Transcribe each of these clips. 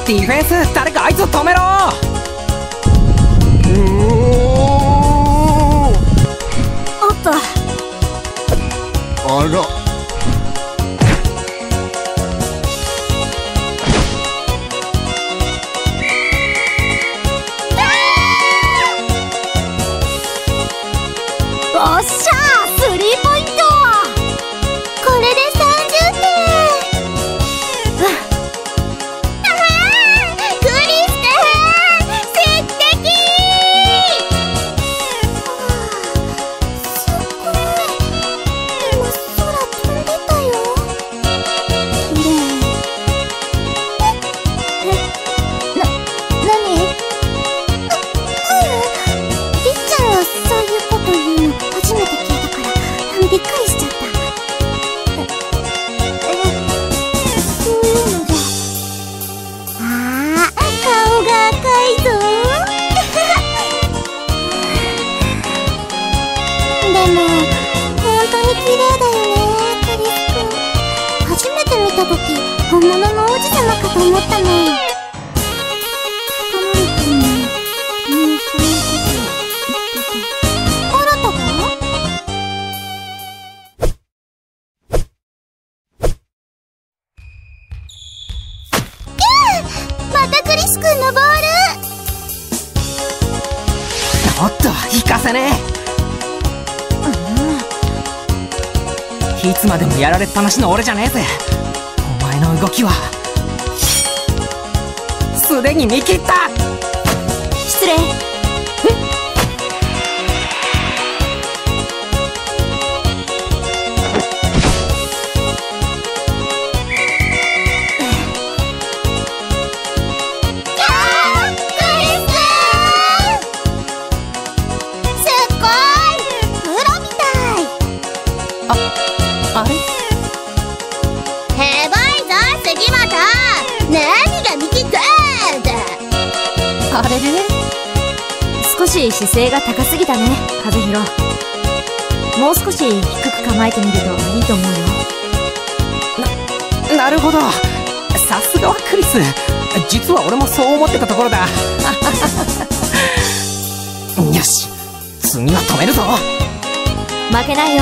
ディフェンス、誰かあいつを止めろ。 おっと、 あら、 おっしゃー、スリーポイント。これで30点。クリステ素敵。すごい。今空飛んでたよ。綺麗。何？りっちゃんがそういうこと言うの初めて聞いたからびっくりしちゃった。そういうのじゃ。ああ、顔が赤いぞ。でも本当に綺麗だよね、クリス君。初めて見た時本物の王子様かと思ったもん。またクリス君のボール。 おっと、引かせねえ。いつまでもやられっぱなしの俺じゃねえぜ。お前の動きはすでに見切った。 失礼。 あれ？ へばいぞ杉本、何が見切ったんだ。 あれれれ、少し姿勢が高すぎたね、和弘。もう少し低く構えてみるといいと思うよ。 なるほど、さすがはクリス。実は俺もそう思ってたところだ。よし、次は止めるぞ。 負けないよ。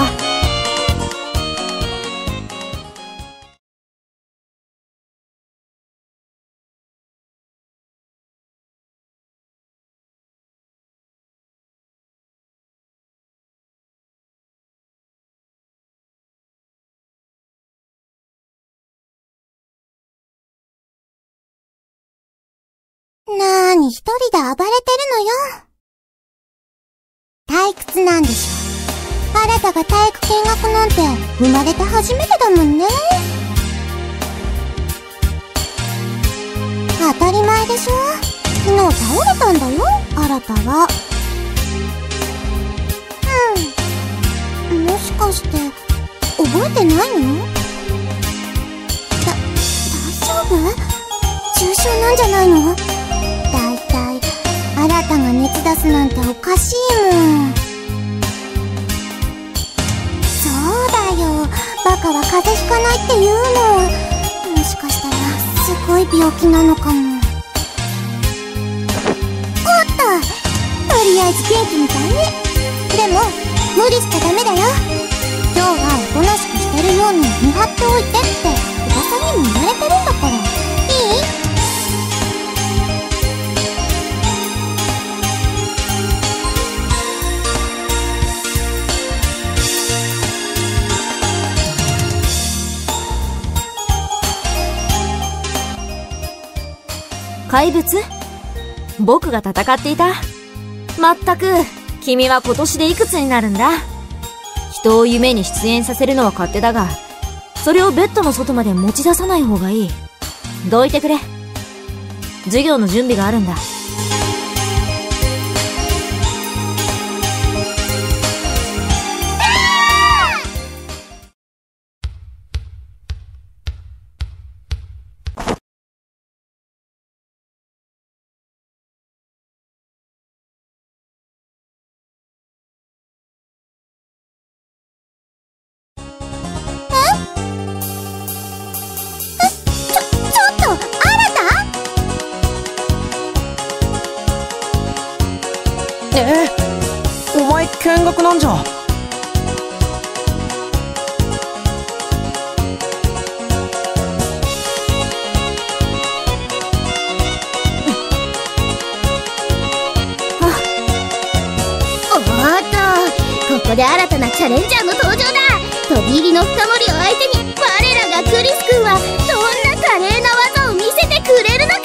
なーに一人で暴れてるのよ。退屈なんでしょ。あなたが体育見学なんて生まれて初めてだもんね。当たり前でしょ。昨日倒れたんだよ、あなたは。もしかして覚えてないの？大丈夫？重症なんじゃないの？だいたいあなたが熱出すなんておかしいもん。そうだよ、バカは風邪ひかないって言うもん。もしかしたらすごい病気なのかも。おっと、とりあえず元気みたいね。でも無理しちゃダメだよ。今日はおとなしくしてるように見張っておいてって噂にも言われてるんだから。いい？ 怪物？僕が戦っていた？まったく、君は今年でいくつになるんだ？人を夢に出演させるのは勝手だが、それをベッドの外まで持ち出さない方がいい。どいてくれ。授業の準備があるんだ。 ちょっと、あなた？ お前見学なんじゃ。 ここで新たなチャレンジャーの登場だ。飛び入りの深森を相手に我らがクリス君はどんな華麗な技を見せてくれるのか。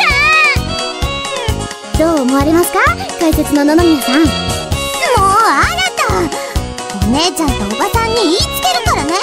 どう思われますか、解説の野々宮さん。もう新た、お姉ちゃんとおばさんに言いつけるからね。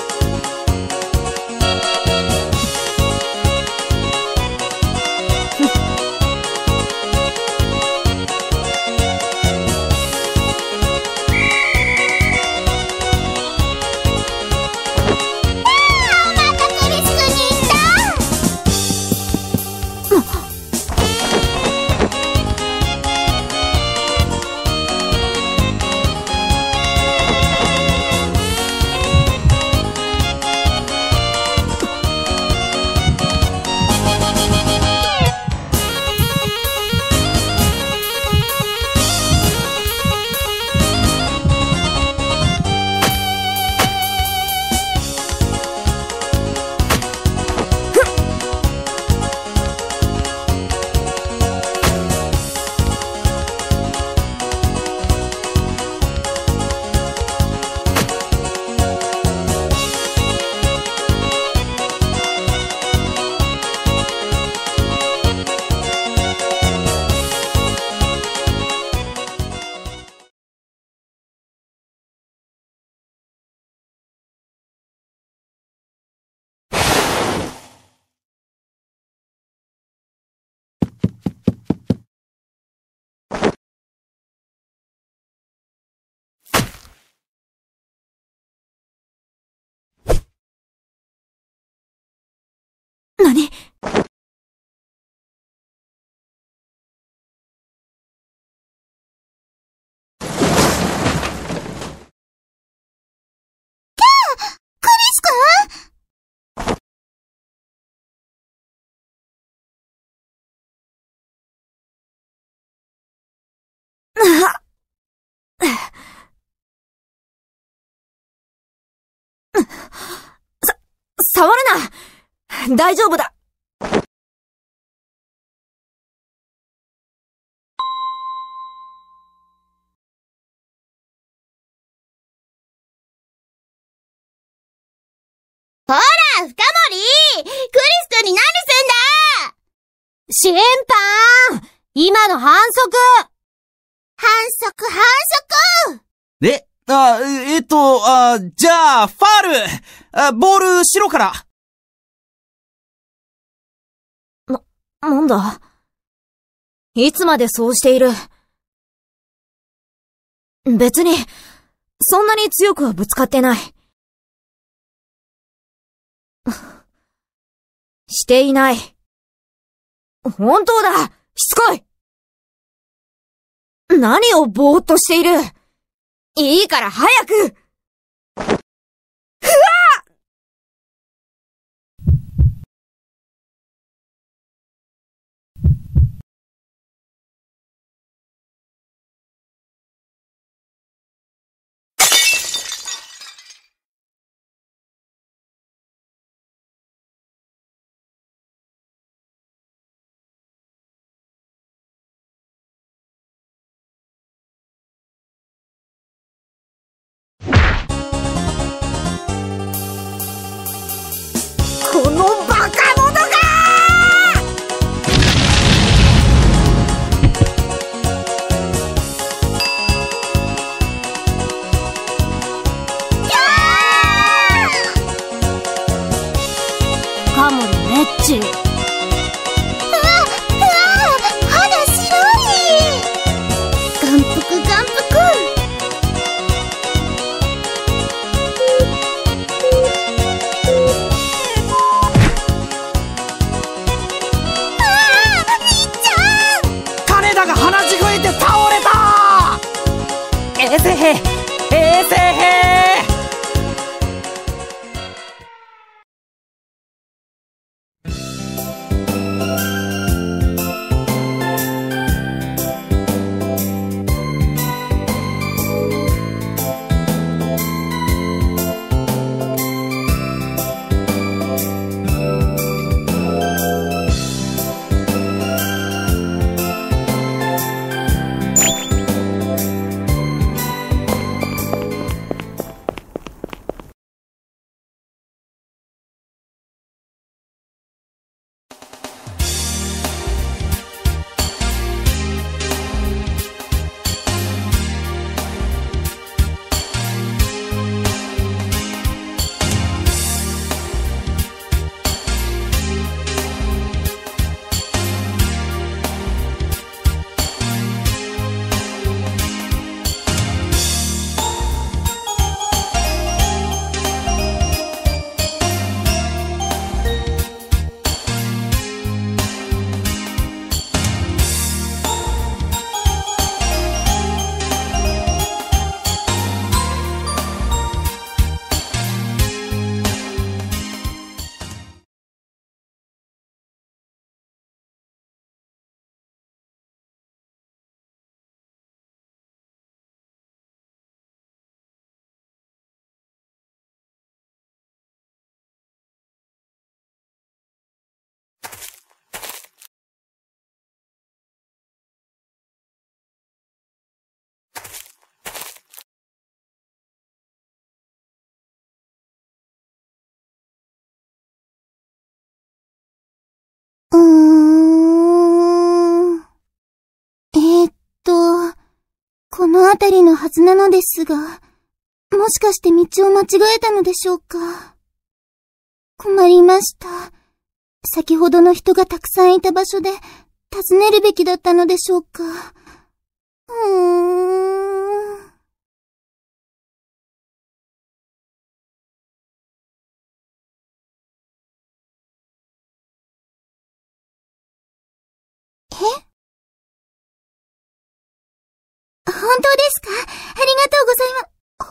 何？ クリス君？ 触るな！大丈夫だ。 ほら、深森！クリス君に何すんだ！ 審判！今の反則！ 反則！ じゃあ、ファール！ボール、白から。 なんだ？いつまでそうしている？別に、そんなに強くはぶつかってない。していない。本当だ！しつこい！何をぼーっとしている？いいから早く！ふわっ！このバカ者が！カモリメッチ。 肌白い！眼福！ 衛生兵！衛生兵！ この辺りのはずなのですが、もしかして道を間違えたのでしょうか。困りました。先ほどの人がたくさんいた場所で尋ねるべきだったのでしょうか。本当ですか？ありがとうございます。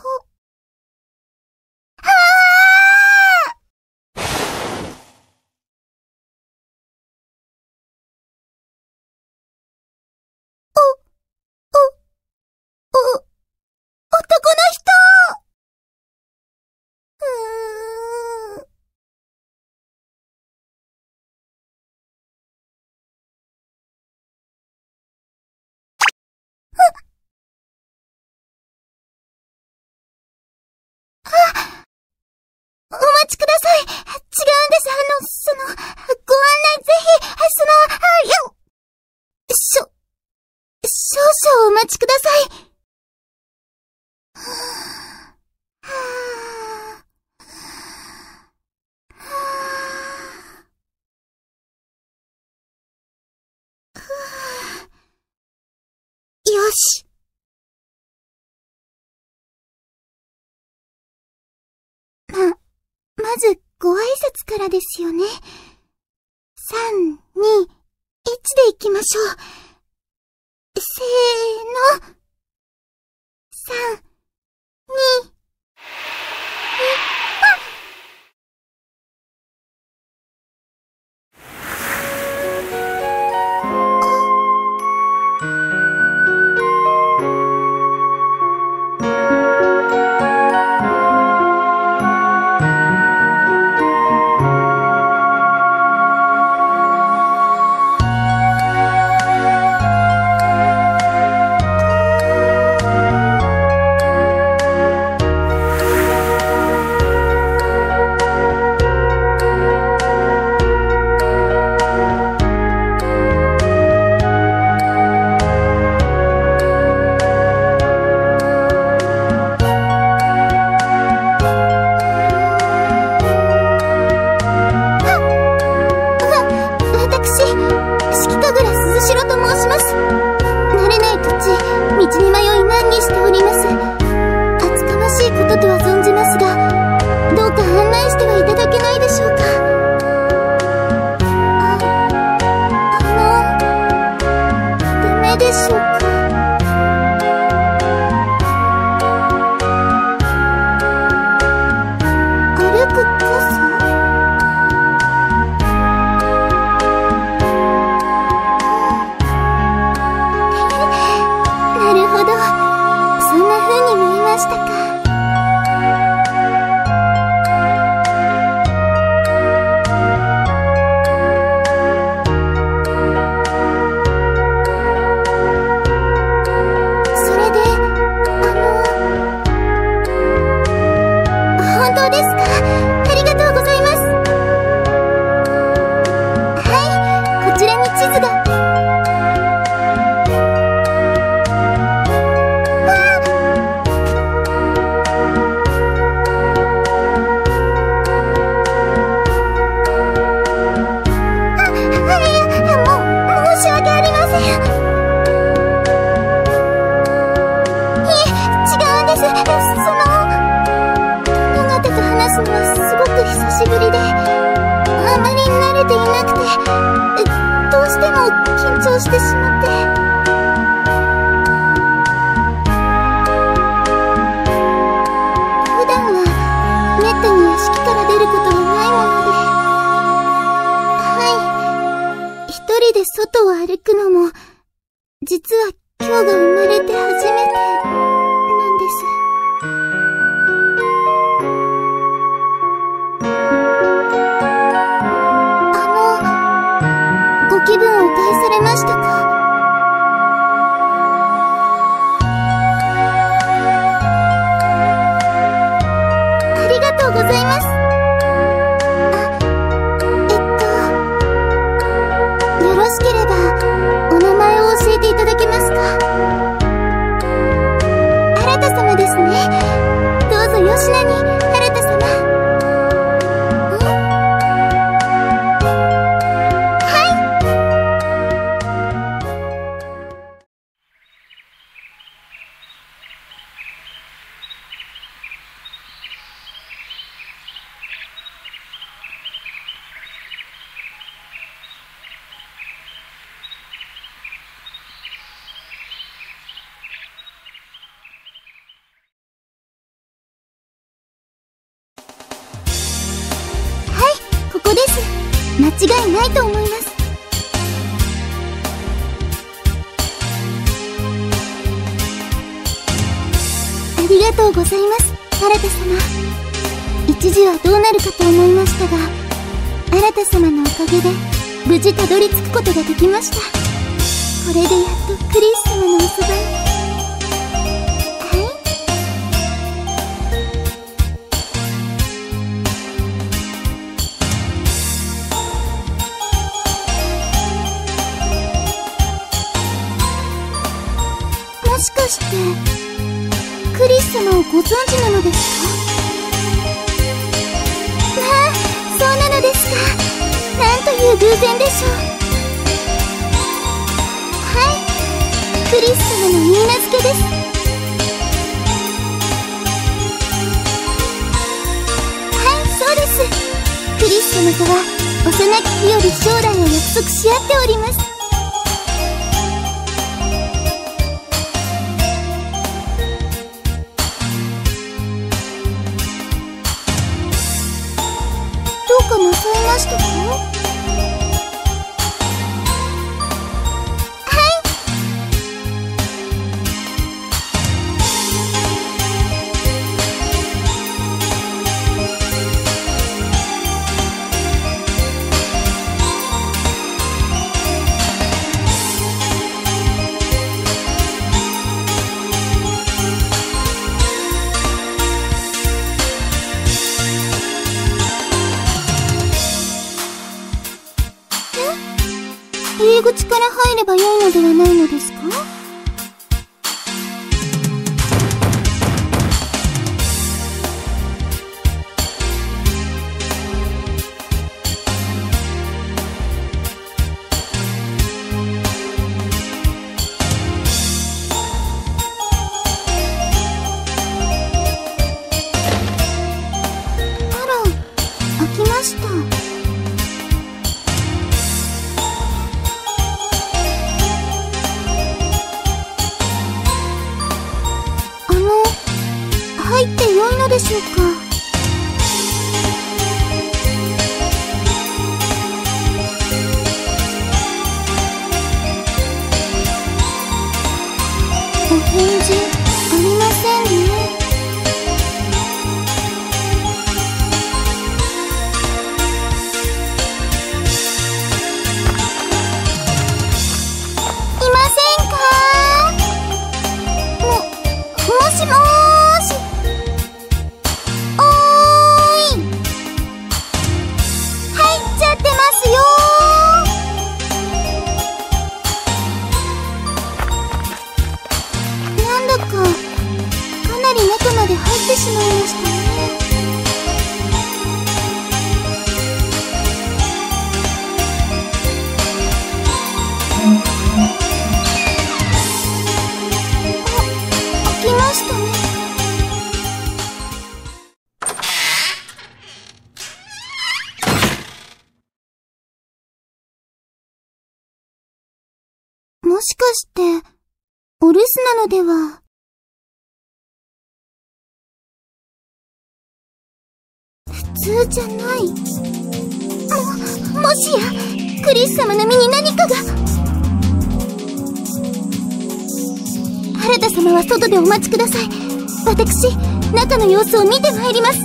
男の人！お待ちください。違うんです。ご案内ぜひ、少々お待ちください。よし。まず、ご挨拶からですよね。3、2、1で行きましょう。せーの。3、2、してしまって。普段はめったに屋敷から出ることがないもので、はい、一人で外を歩くのも実は今日が生まれて初めてなんです。ご気分を害されましたか？ありがとうございます。よろしければお名前を教えていただけますか？ いないと思います。ありがとうございます、新様。一時はどうなるかと思いましたが、新様のおかげで無事たどり着くことができました。これでやっとクリス様のおそばに。はい。もしかしてクリス様をご存知なのですか？まあ、そうなのですか。なんという偶然でしょう。はい、クリス様の許嫁です。はい、そうです。クリス様とは幼き日より将来を約束し合っております。どうかなさいましたか？入り口から入ればよいのではないのですか？あら、開きました。入ってよいのでしょうか？お返事ありませんね。いませんか？もしもーし。かなり中まで入ってしまいましたね。あ、開きましたね。もしかしてお留守なのでは？普通じゃない。もしやクリス様の身に何かが。原田様は外でお待ちください。私、中の様子を見てまいります。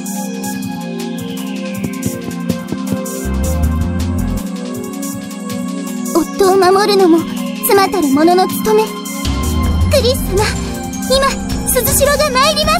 夫を守るのも妻たる者の務め。クリス様、今鈴代が参ります。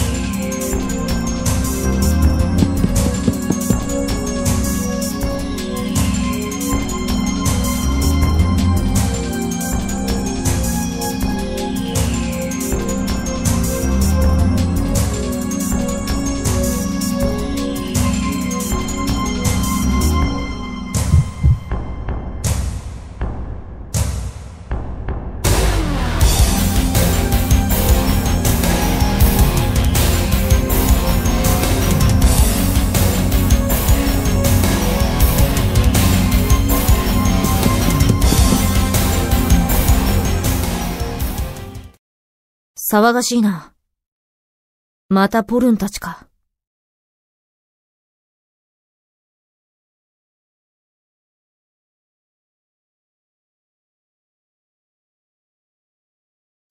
騒がしいな。またポルンたちか。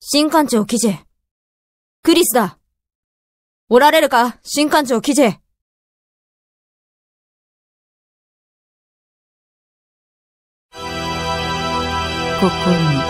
新艦長キジェ。クリスだ。おられるか、新艦長キジェ。 ここに。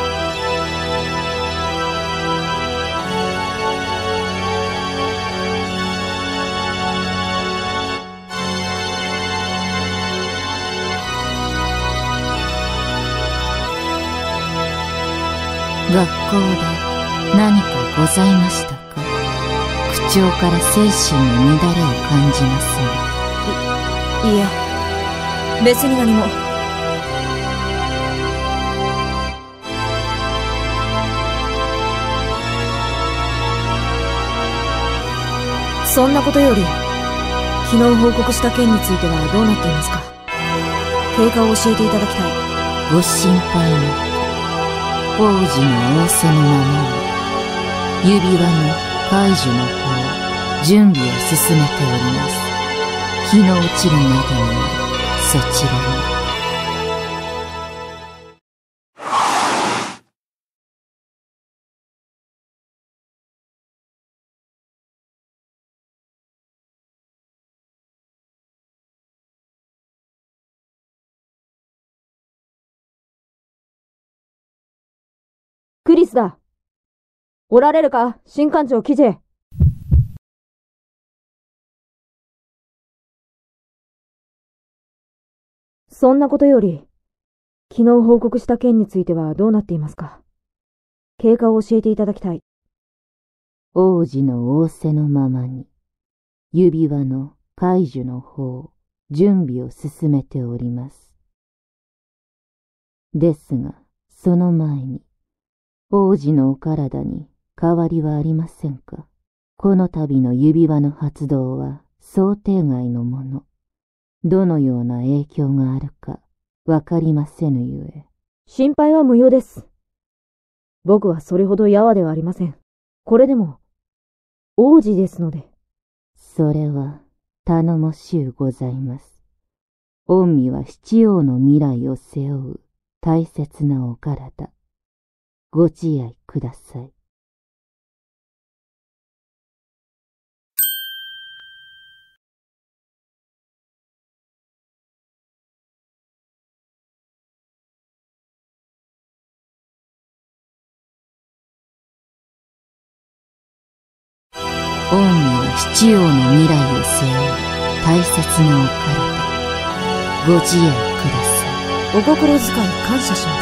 学校で何かございましたか？口調から精神の乱れを感じますが。 いえ、別に何も。そんなことより、昨日報告した件についてはどうなっていますか？経過を教えていただきたい。 ご心配なく、王子の仰せのままに、指輪の解除の方、準備を進めております。日の落ちるまでには、そちらに。 クリスだ。おられるか、新艦長キジェ。そんなことより、昨日報告した件についてはどうなっていますか？経過を教えていただきたい。 王子の仰せのままに、指輪の解除の方、準備を進めております。ですが、その前に、王子のお体に変わりはありませんか？この度の指輪の発動は想定外のもの。どのような影響があるかわかりませぬゆえ。 心配は無用です。僕はそれほどやわではありません。これでも、王子ですので。 それは頼もしゅうございます。御身は七王の未来を背負う大切なお体。ご自愛ください。御身は七王の未来を背負う大切なお体。ご自愛ください。 お心遣い感謝します。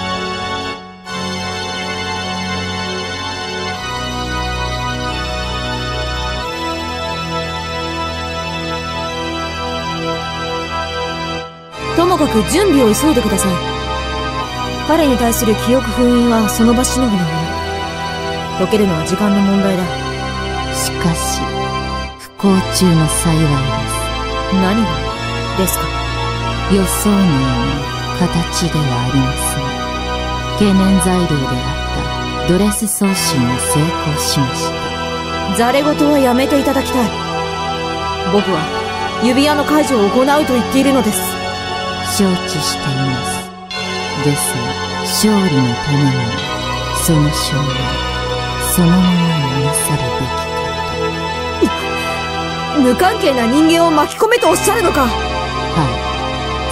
ともかく準備を急いでください。彼に対する記憶封印はその場しのぎのもの。解けるのは時間の問題だ。 しかし、不幸中の幸いです。 何がですか？ 予想のような形ではありますが、懸念材料であったドレス送信が成功しました。 ざれ言はやめていただきたい。僕は指輪の解除を行うと言っているのです。 承知しています。ですが、勝利のためには、その証明、そのままになさるべきかと。無関係な人間を巻き込めとおっしゃるのか？ はい、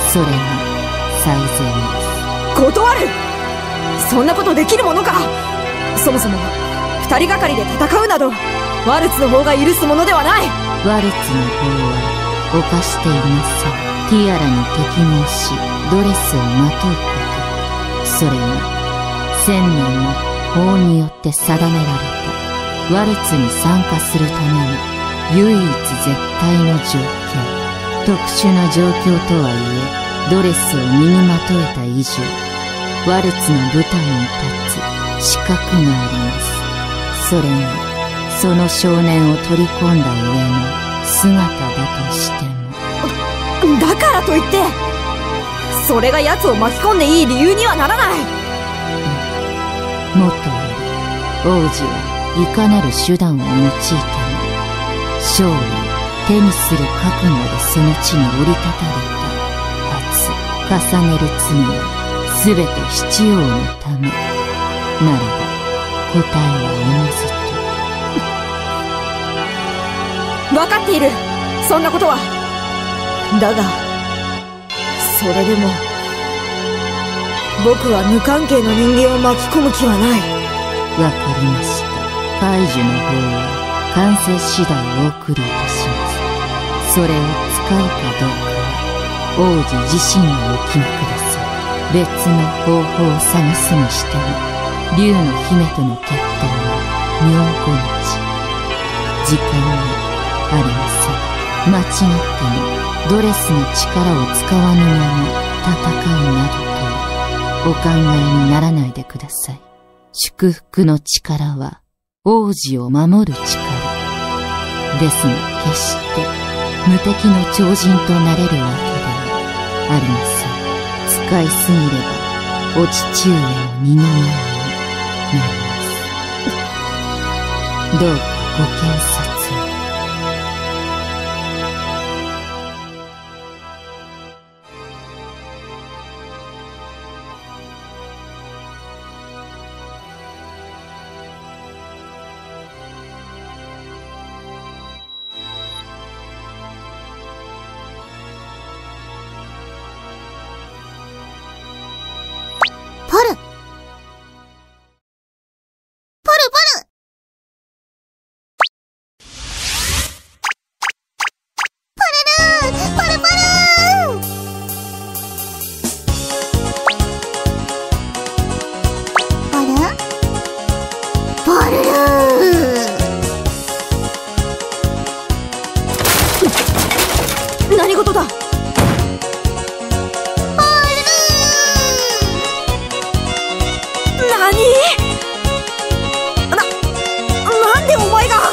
それが最善です。 断る！そんなことできるものか？そもそも、二人がかりで戦うなど、ワルツの方が許すものではない！ ワルツの方は、犯していません。ティアラに適合し、ドレスをまとうこと。それが、1000年の法によって定められた、ワルツに参加するための唯一絶対の条件。特殊な状況とはいえ、ドレスを身にまとえた以上、ワルツの舞台に立つ資格があります。それが、その少年を取り込んだ上の姿だとしても。 だからといって、それが奴を巻き込んでいい理由にはならない。 もとより、王子はいかなる手段を用いても、勝利を手にする覚悟でその地に降り立たれた。重ねる罪は、すべて七王のため。ならば、 答えは分かっている、そんなことは。だがそれでも僕は無関係の人間を巻き込む気はない。 わかりました。解除の方は完成次第お送りいたします。それを使うかどうかは王子自身にお決めください。別の方法を探すにしても竜の姫との決闘は明後日。時間はありません。間違ってもドレスの力を使わぬまま戦うなどとお考えにならないでください。祝福の力は王子を守る力ですが、決して無敵の超人となれるわけではありません。使いすぎればお父上の二の舞になります。どうかご検察を。 何事だ。なんでお前が。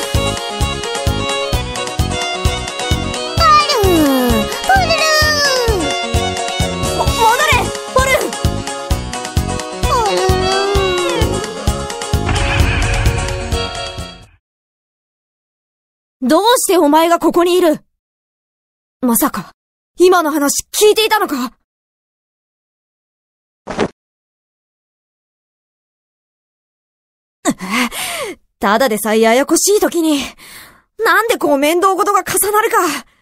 戻れポル。どうしてお前がここにいる。まさか今の話聞いていたのか。ただでさえややこしい時になんでこう面倒事が重なるか。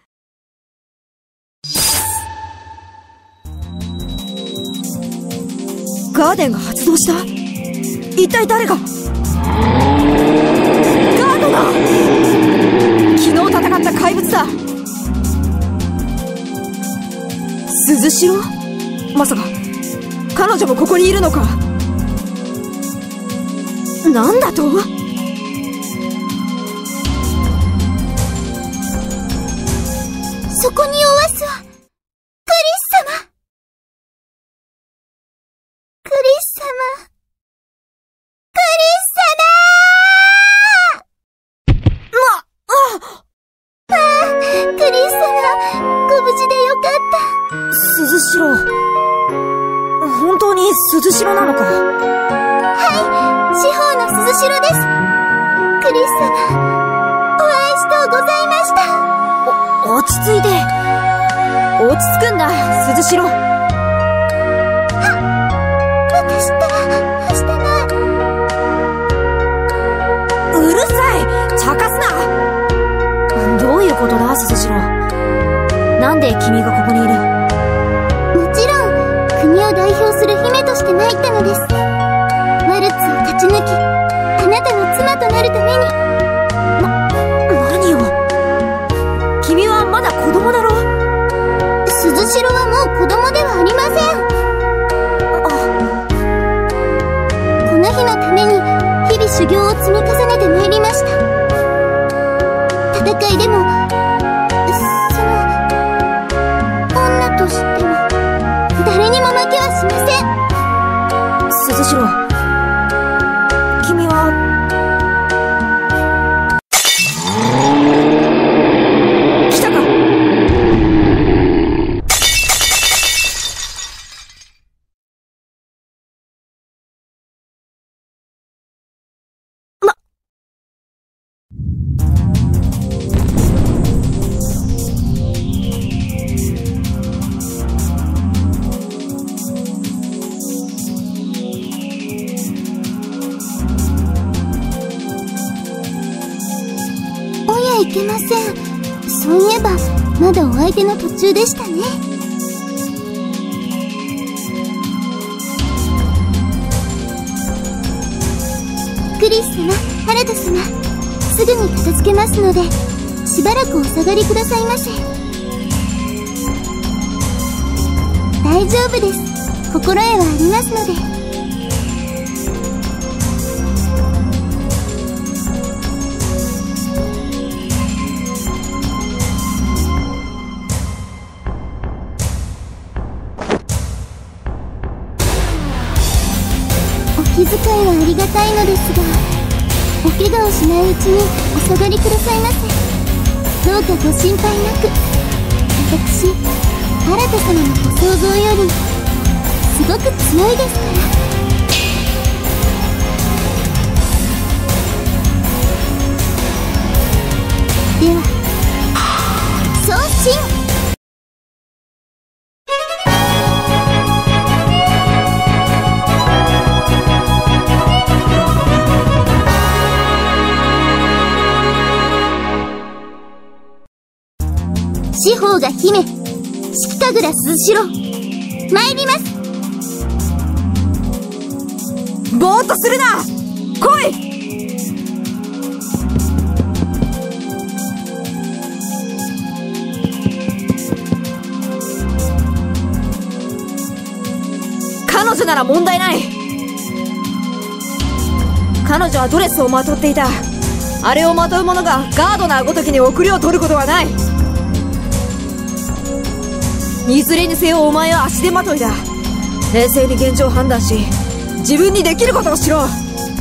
ガーデンが発動した。一体誰が。ガードだ。昨日戦った怪物だ。鈴代？まさか彼女もここにいるのか。なんだと。 そこにおわすはクリス様。クリス様。クリス様。クリス様、ご無事でよかった。 鈴代、本当に鈴代なのか。 はい、司法の鈴代です。クリス様、お会いしとうございました。 落ち着いて。落ち着くんだ、鈴代。 私ったしてない。 うるさい、茶化すな。どういうことだ、鈴代。なんで君がここにいる。 もちろん国を代表する姫として参ったのです。ワルツを勝ち抜き、あなたの妻となるために。 何を。君はまだ子供だろ。 鈴代はもう子供ではありません。この日のために日々修行を積み重ねてまいりました。戦いでも女としても誰にも負けはしません。 鈴代、君はけません。そういえばまだお相手の途中でしたね。クリス様、ハルト様、すぐに片付けますのでしばらくお下がりくださいませ。大丈夫です。心得はありますので。お気遣いはありがたいのですが、お怪我をしないうちにお下がりくださいませ。どうかご心配なく。私、新様のご想像よりすごく強いですから。では送信。四方が姫、四季神楽鈴代、参ります。 ぼーっとするな、来い。彼女なら問題ない。彼女はドレスをまとっていた。あれをまとう者がガードナーごときに遅れを取ることはない。いずれにせよお前は足手まといだ。冷静に現状を判断し、自分にできることをしろ。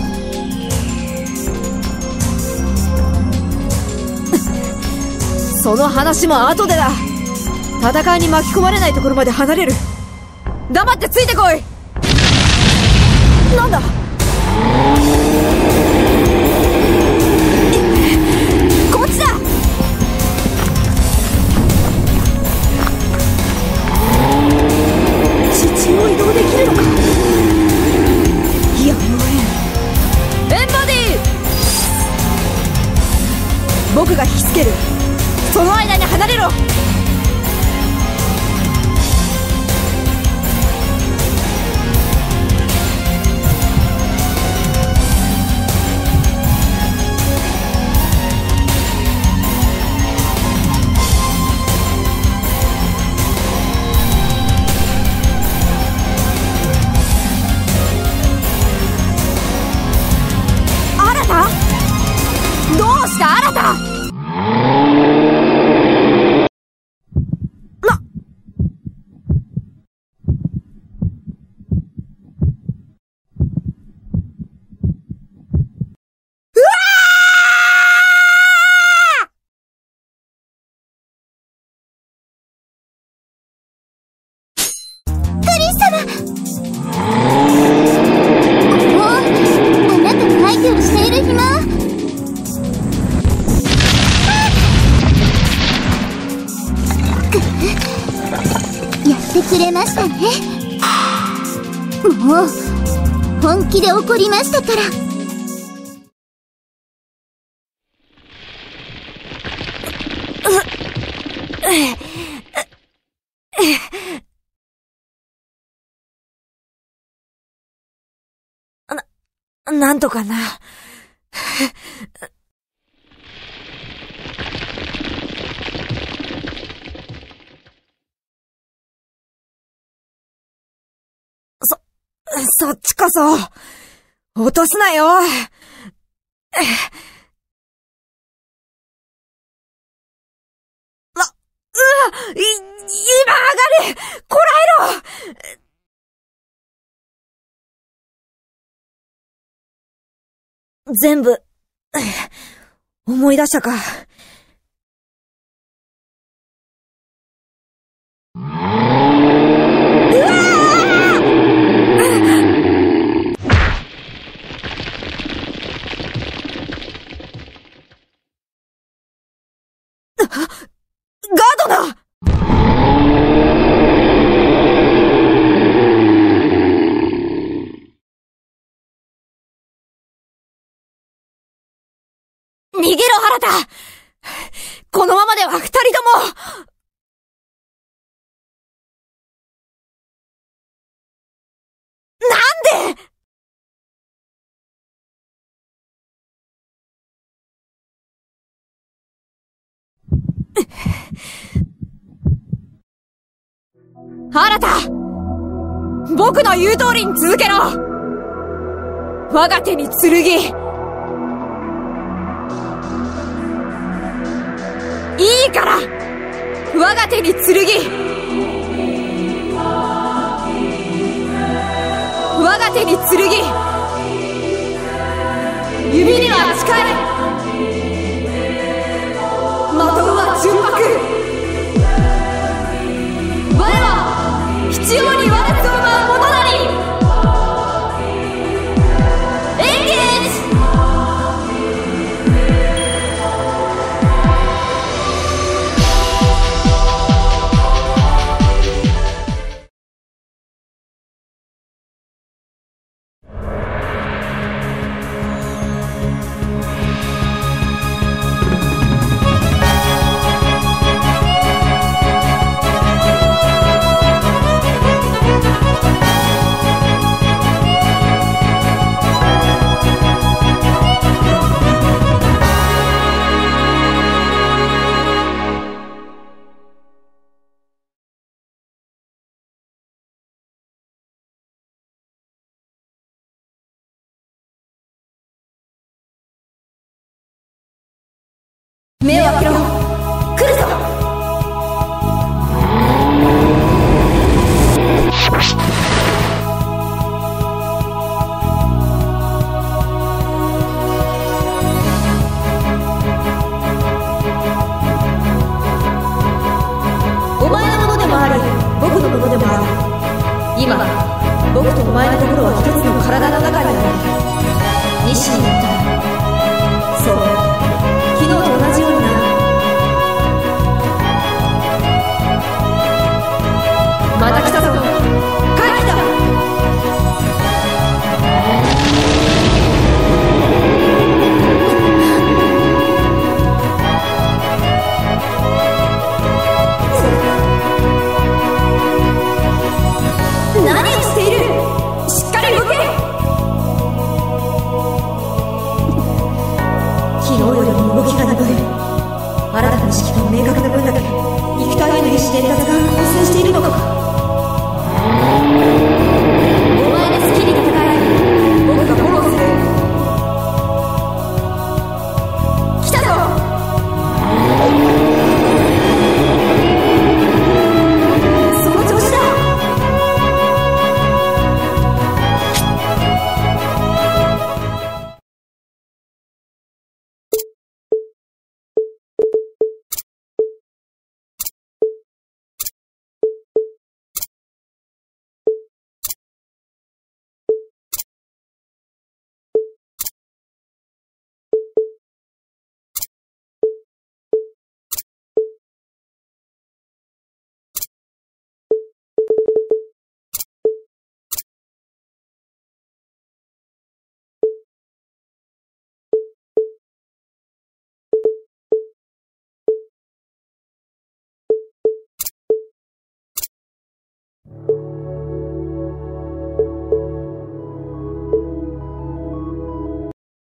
その話も後でだ。戦いに巻き込まれないところまで離れる。黙ってついてこい。なんだ、こっちだ。地中を移動できるのか。やむをえん。エンボディー。僕が引きつける。その間に離れろ。どうした新た。 くれましたね。もう本気で怒りましたから。 なんとかな。そっちこそ、落とすなよ。今上がれ、こらえろ。全部、思い出したか。ガードナー。逃げろ、原田。 このままでは二人とも。なんで？新た、僕の言う通りに続けろ。我が手に剣。いいから、我が手に剣。我が手に剣。指には誓い、まとうは純白。我は必要に我つを舞う者なり。エンゲージ。目を開けろ。来るぞ。お前のものでもあり、僕のものでもある。今僕とお前のところは一つの体の中にある。意志によって